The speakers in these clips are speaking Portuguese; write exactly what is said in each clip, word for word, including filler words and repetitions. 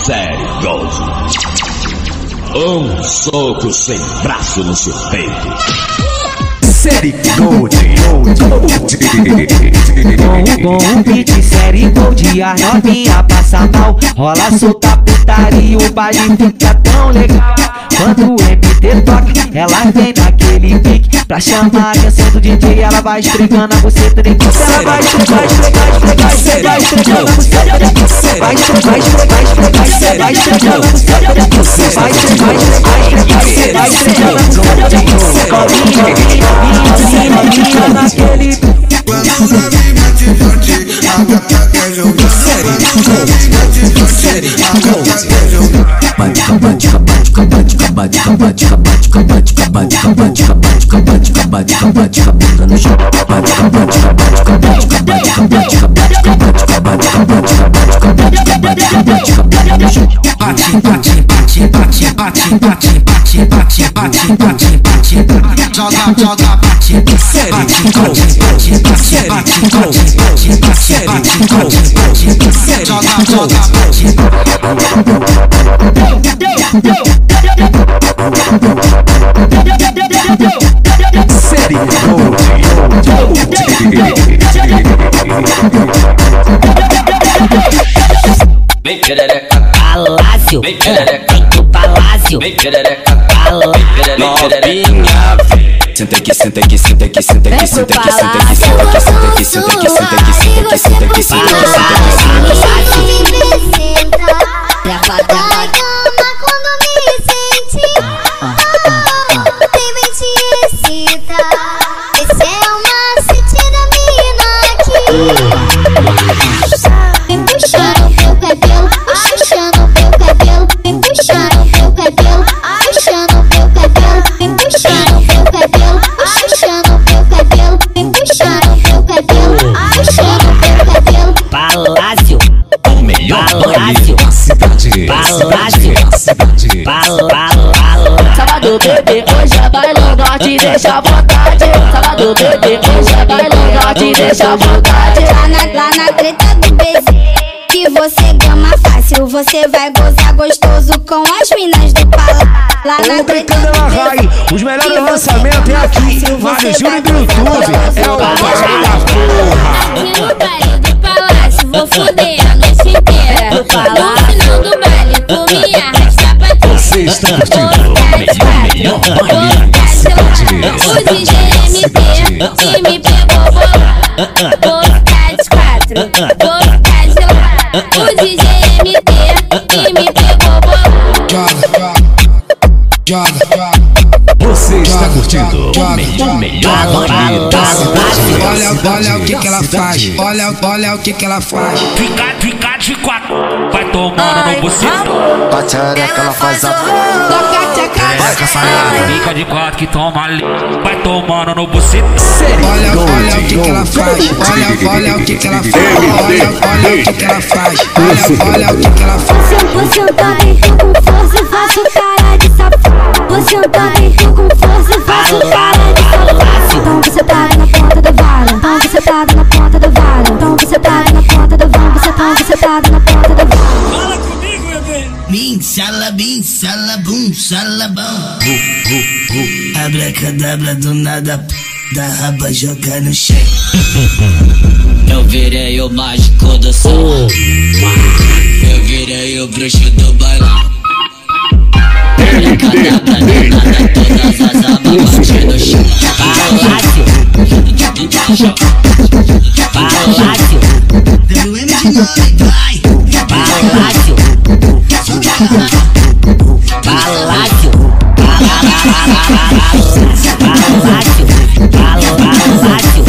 Série Gold. Um soco sem braço no seu peito. Série Gold. Com o beat Série Gold, a novinha passa mal. Rola solta putaria, o baile fica tão legal. Quando o M T toca, ela vem naquele pique. Pra chamar a atenção do D J, ela vai esfregando a buceta de enquanto ela vai esfregar, esfregar, esfregar, esfregar, esfregando a buceta de enquanto. Vai esfregar, esfregar, esfregar, esfregar, esfregando a buceta de enquanto. Vai esfregar, esfregar, esfregar, esfregar, esfregando a buceta de enquanto. Novinha, novinha, novinha, naquele pique. Quando pra mim bate forte, a gata quer jogar. Quando pra mim bate forte, a gata quer jogar. Bate, bate, bate, bate, bate, bate, bate, bate, bate, bate, bate, bate, bate, bate, bunda no chão. Bate, bate, bate, bate, bate, bate, bate, bate, bate, bate no chão. Bate, bate, bate, bate, bate, bate, bate, bate, bate, bate, bate, joga, joga, bate, bate, bate, bate, bate, bate, bate, bate, bate, bate, joga, joga, bate. Série Gold. Vem perereca, Palácio, vem perereca, vem pro Palácio. vem perereca, novinha. Senta aqui, senta aqui, senta aqui, senta aqui, senta aqui, senta aqui, senta aqui, senta aqui, senta aqui, senta aqui, senta aqui, senta aqui, senta aqui, senta aqui. Quando me sente, tem vem te excita. Esse é o macete da mina aqui. Vem puxando meu cabelo, puxando meu cabelo, vem puxando meu cabelo, puxando meu cabelo, vem puxando meu cabelo, puxando meu cabelo, vem puxando meu cabelo, puxando meu cabelo. Palácio, O melhor Palácio, A cidade, Palácio, a cidade. Palácio. Sábado bebê, hoje é bailão, nós te deixa à vontade. Sábado bebê, hoje é bailão, nós te deixa à vontade. Lá na, lá na treta do B Z, que você gama fácil, você vai gozar gostoso com as minas do palácio. Lá na treta do B Z, Os melhores lançamentos é aqui, Mário Júnior do YouTube. É o baile da porra. aqui no baile do palácio, vou foder a noite inteira. No final do baile, tu me arrasta pra ti. Você está curtindo o melhor baile da cidade. O D J M T que me pegou bolado. Vou ficar de quatro, vou ficar de lado. O D J M T que me pegou bolado. Joga, joga, joga. Você está curtindo O melhor baile da cidade. Olha, olha o que que ela faz. Olha, olha o que que ela faz. Fica, fica de quatro, vai tomando no buceta. A tchereca ela faz a. Vai caçar, fica de quatro que toma ali, vai tomando no buceta. Olha, olha o que que ela faz. Olha, olha o que que ela faz. Olha, olha o que que ela faz. Olha, olha o que que ela faz. Você tá dentro com força, faço cara de sapo. Você tá dentro com força, faço cara de sapo. Então você tá na ponta da vara. Então você tá na ponta da vara. Então você tá na ponta da vara. Você tá, você tá na ponta da vara. Fala comigo, bebê. Bim, salabim, salabum, salabão. Abracadabra do nada, da raba joga no chão. Eu virei o mágico do som. Eu virei o bruxo do bailão. Abracadabra do nada, todas as abas bate no chão. Palácio, Palácio, W M de nove, vai. Palácio, Palácio, Palácio, Palácio,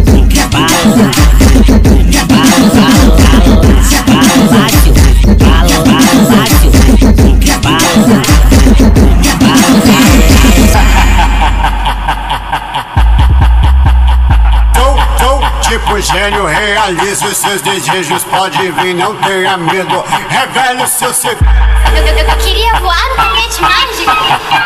Tipo gênio, realize os seus desejos. Pode vir, não tenha medo. Revele o seu segredo. Eu, eu, eu queria voar no tapete mágico.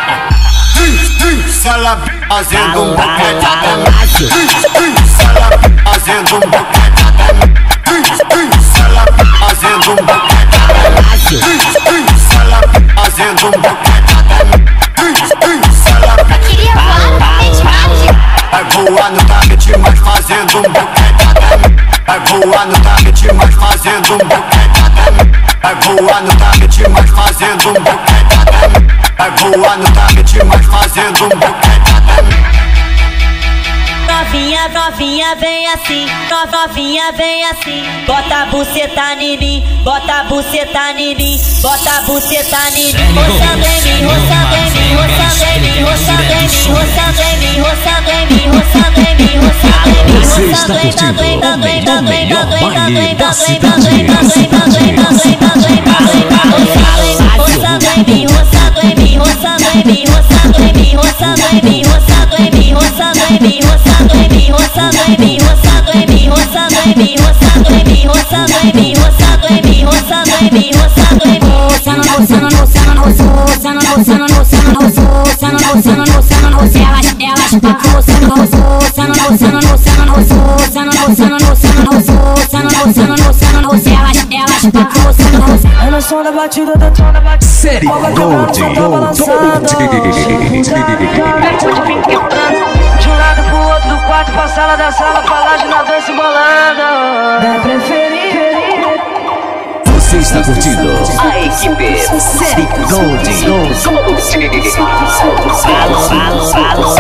Salabim, fazendo um boquete. Palácio, Salabim, fazendo um boquete. Salabim, fazendo um boquete. Ela fazendo um boquete. Ela vai voar no tapete, mas fazendo um boquete. Vai voar no tapete, mas fazendo um boquete. Vai voar no tapete, mas fazendo um boquete. Vai voar no tapete, mas fazendo um boquete. Novinha, novinha, vem assim, no- novinha, vem assim. Bota a buceta em mim, bota a buceta em mim, bota a buceta em mim. Roçando em mim, roçando em mim, roçando em mim, roçando em mim, roçando em mim, roçando em mim, roçando em mim, roçando em mim, Você está curtindo o melhor baile da cidade. roçando em mim, roçando em mim, roçando em mim, roçando em mim, roçando em mim, roçando em mim, roçando em mim, roçando em mim, roçando em mim, roçando em mim, roçando em mim, roçando em mim, roçando em mim, roçando em mim, roçando em mim, roçando em mim, roçando, roçando, roçando, roçando, roçando, roçando, roçando, roçando, roçando, roçando, elas, elas, roçando, roçando, roçando, roçando, roçando, roçando, roçando, roçando, roçando, roçando, roçando, elas, elas, roçando, roçando. É no som da batida da tona batida. Série Gold, Gold, De um lado pro outro do quarto, pra sala da sala, Palácio na dança embolando. Da preferida. Você está curtindo a equipe Série Gold. Falo, falo, falo,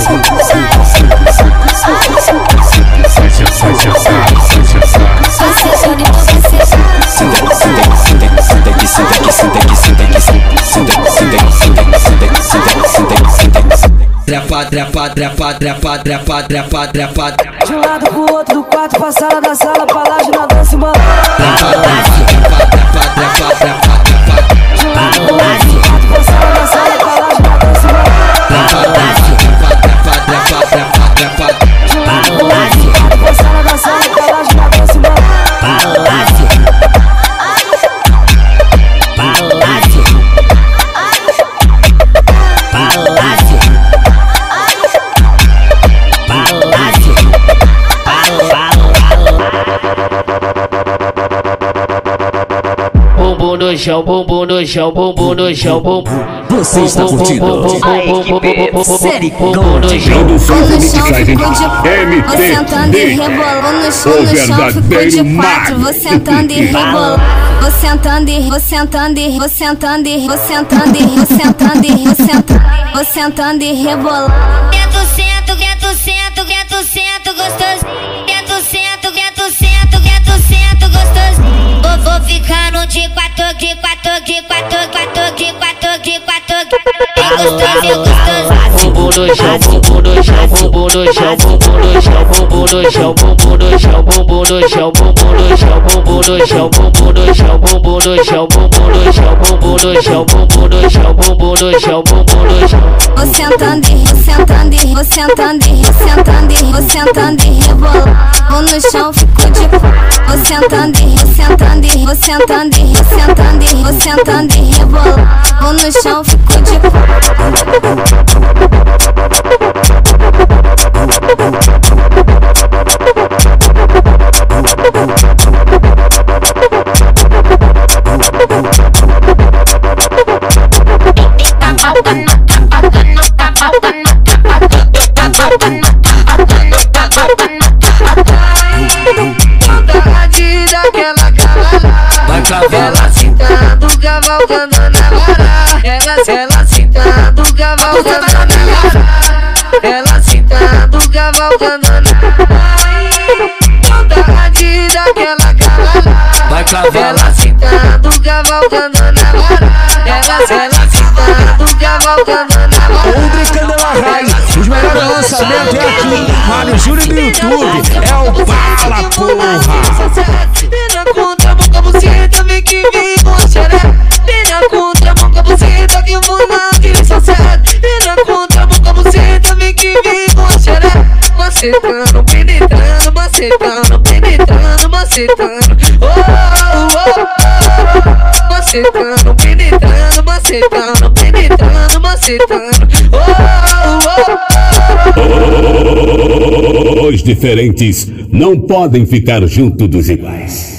Trepa, trepa, trepa, trepa, trepa, trepa, trepa. De um lado pro outro do quarto, pra sala da sala, Palácio na dança embolando. Trepa, trepa, trepa, trepa, trepa, trepa. De um lado pro outro do quarto, pra sala da sala, Palácio na dança embolando. Trepa, trepa, trepa, trepa, trepa. De um lado pro outro do quarto, pra sala da sala, Palácio na dança embolando. Palácio, Palácio, Palácio, Palácio, bumbum no chão, bumbum no chão, bumbum no chão, bumbum. Você está curtindo a equipe Série Gold. Produções e mixagem Vou sentando e M T D, rebolando no chão, o no chão ficou verdadeiro de quatro. Mago. Vou sentando e rebolando, vou sentando e vou sentando e vou sentando e vou sentando e vou sentando e vou sentando, vou sentando e rebolando. Quieto, sento, quieto, sento, quieto, sento, gostoso. Quieto, sento, quieto, sento, quieto, sento, gostoso. Vou, vou ficar no de quatro, de quatro, de quatro, quatro, de quatro, de quatro. É gostoso, é gostoso. Bumbum no chão, bumbum no chão, bumbum no chão, bumbum no chão, bumbum no chão, bumbum no chão, bumbum no chão, bumbum no chão, bumbum no chão, bumbum no chão, bumbum no chão, bumbum no chão, bumbum no chão, bumbum no chão, bumbum no chão, bumbum no chão. Vou sentando e vou sentando e vou sentando e vou sentando e vou sentando e rebolando. Vou no chão, ficou de quatro. Vou sentando e vou sentando e vou sentando e vou sentando e vou sentando e rebolando. Vou no chão, ficou de quatro. Vai ela sentando, cavalgando na vara. Ela, ela sentando, cavalgando na vara. Ela sentando, cavalgando na vontade daquela cara. Vai ela sentando, cavalgando na vara. Ela, ela sentando, cavalgando na vara. O Brincando ela Raiz, os melhores lançamentos é aqui. Mário Júnior do YouTube, é o Fala Porra. Vira contra a mão com a buceta, vem que vem com a xereca. Vira contra a mão com a buceta, que eu vou na direção certa. Vira contra a mão com a buceta, vem que vem com a xereca. Macetando, penetrando, macetando, penetrando, macetando. Oh, oh, oh. Macetando, penetrando, macetando, penetrando, macetando. Oh, oh, oh. Os diferentes não podem ficar junto dos iguais.